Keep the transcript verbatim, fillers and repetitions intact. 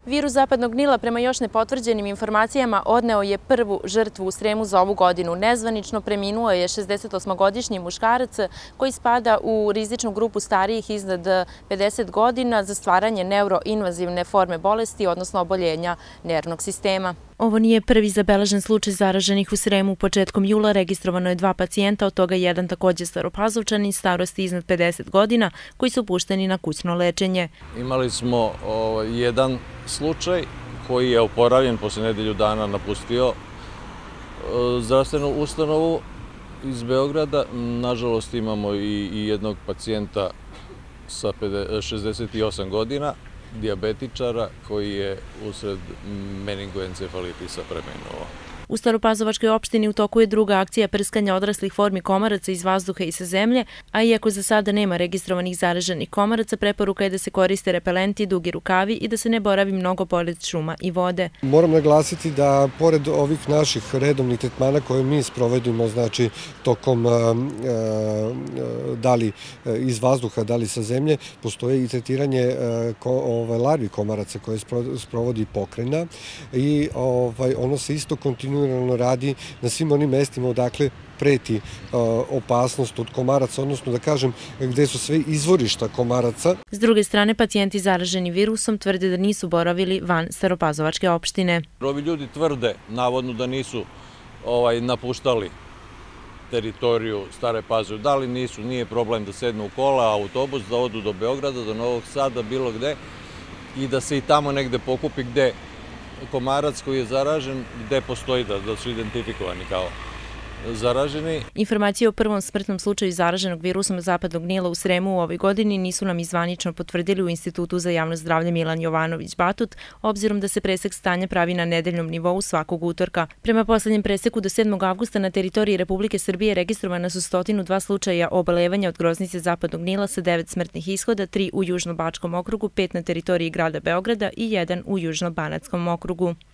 Virus zapadnog Nila, prema još nepotvrđenim informacijama, odneo je prvu žrtvu u Sremu za ovu godinu. Nezvanično preminuo je šezdesetosmogodišnji muškarac koji spada u rizičnu grupu starijih iznad pedeset godina za stvaranje neuroinvazivne forme bolesti, odnosno oboljenja nervnog sistema. Ovo nije prvi zabeležen slučaj zaraženih u Sremu. Početkom jula registrovano je dva pacijenta, od toga jedan također staropazovčanin starosti iznad pedeset godina, koji su pušteni na kućno lečenje. Imali smo o, jedan slučaj koji je oporavljen, posle nedelju dana napustio o, zdravstvenu ustanovu iz Beograda. Nažalost imamo i, i jednog pacijenta sa šezdeset osam godina, dijabetičara koji je usred meningoencefalitisa preminuo. U Staropazovačkoj opštini u toku je druga akcija prskanja odraslih formi komaraca iz vazduha i sa zemlje, a iako za sada nema registrovanih zaraženih komaraca, preporuka je da se koriste repelenti, dugi rukavi i da se ne boravi mnogo pored šuma i vode. Moram naglasiti da pored ovih naših redovnih tretmana koje mi sprovedimo, znači tokom da li iz vazduha, da li sa zemlje, postoje i tretiranje larvi komaraca koje sprovodi pokrajina i ono se isto kontinuirano radi na svim onim mestima odakle preti opasnost od komaraca, odnosno da kažem gde su sve izvorišta komaraca. S druge strane, pacijenti zaraženi virusom tvrde da nisu boravili van Staropazovačke opštine. Ovi ljudi tvrde, navodno, da nisu napuštali teritoriju Stare Pazove. Da li nisu, nije problem da sednu u kola, autobus, da odu do Beograda, do Novog Sada, bilo gde i da se i tamo negde pokupi gde komarac koji je zaražen, gde postoji da su identifikovani kao zaraženi. Informacije o prvom smrtnom slučaju zaraženog virusom zapadnog Nila u Sremu u ovoj godini nisu nam izvanično potvrdili u Institutu za javno zdravlje Milan Jovanović Batut, obzirom da se presek stanja pravi na nedeljnom nivou svakog utorka. Prema poslednjem preseku do sedmog avgusta na teritoriji Republike Srbije registrovana su stotinu dva slučaja obolevanja od groznice zapadnog Nila sa devet smrtnih ishoda, tri u Južno-Bačkom okrugu, pet na teritoriji grada Beograda i jedan u Južno-Banatskom okrugu.